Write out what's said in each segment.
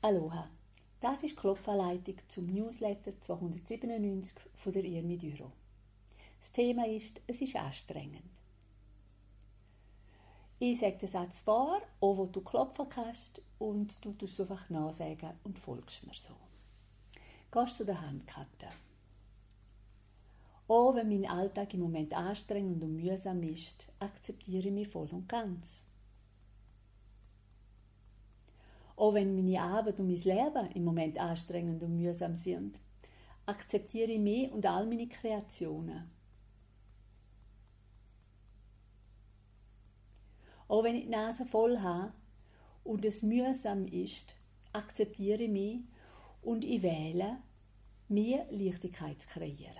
Aloha, das ist die Klopfanleitung zum Newsletter 297 von der Irmi Düro. Das Thema ist, es ist anstrengend. Ich sage den Satz vor, auch wo du klopfen kannst, und du tust einfach nachsagen und folgst mir so. Gehst zu der Handkante. Auch wenn mein Alltag im Moment anstrengend und mühsam ist, akzeptiere ich mich voll und ganz. Auch wenn meine Arbeit und mein Leben im Moment anstrengend und mühsam sind, akzeptiere ich mich und all meine Kreationen. Auch wenn ich die Nase voll habe und es mühsam ist, akzeptiere ich mich und ich wähle, mir Leichtigkeit zu kreieren.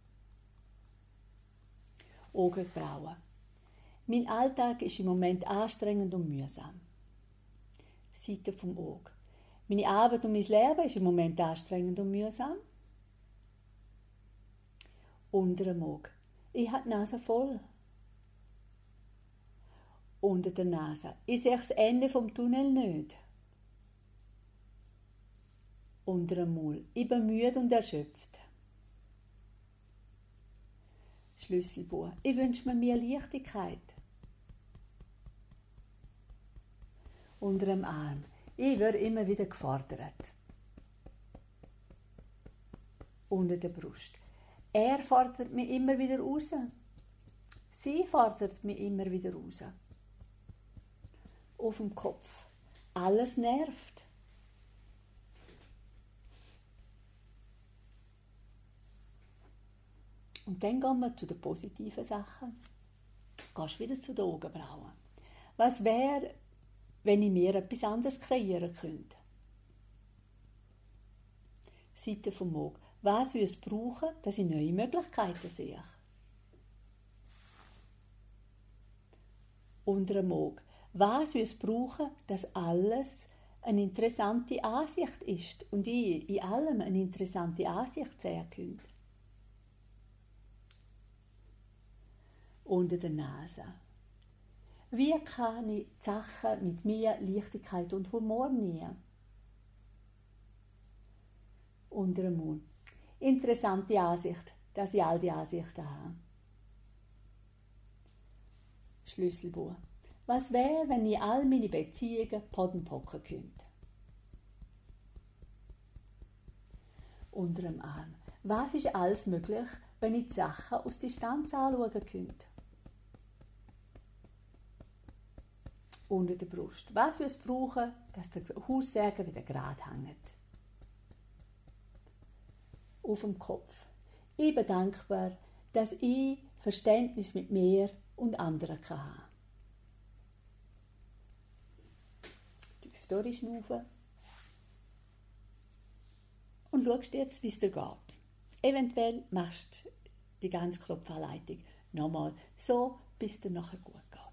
Augenbrauen. Mein Alltag ist im Moment anstrengend und mühsam. Seite vom Auge. Meine Arbeit und mein Leben ist im Moment anstrengend und mühsam. Unter dem Auge. Ich habe die Nase voll. Unter der Nase. Ich sehe das Ende vom Tunnel nicht. Unter dem Maul. Ich bin müde und erschöpft. Schlüsselbue. Ich wünsche mir mehr Leichtigkeit. Unter dem Arm. Ich werde immer wieder gefordert. Unter der Brust. Er fordert mich immer wieder raus. Sie fordert mich immer wieder raus. Auf dem Kopf. Alles nervt. Und dann gehen wir zu den positiven Sachen. Gehst wieder zu den Augenbrauen. Was wäre, wenn ich mir etwas anderes kreieren könnte? Seite vom Auge. Was würde es brauchen, dass ich neue Möglichkeiten sehe? Unter dem Auge. Was würde es brauchen, dass alles eine interessante Ansicht ist und ich in allem eine interessante Ansicht sehen könnte? Unter der Nase. Wie kann ich die Sachen mit mehr Leichtigkeit und Humor nehmen? Unter dem Mund. Interessante Ansicht, dass ich all die Ansichten habe. Schlüsselbue. Was wäre, wenn ich all meine Beziehungen podenpocken könnte? Unter dem Arm. Was ist alles möglich, wenn ich die Sachen aus Distanz anschauen könnte? Unter der Brust. Was würde es brauchen, dass der Haussegen wieder gerade hängt? Auf dem Kopf. Ich bin dankbar, dass ich Verständnis mit mir und anderen habe. Tief durchschnaufen. Und schaust jetzt, wie es dir geht. Eventuell machst du die ganze Klopfanleitung nochmal so, bis es dir nachher gut geht.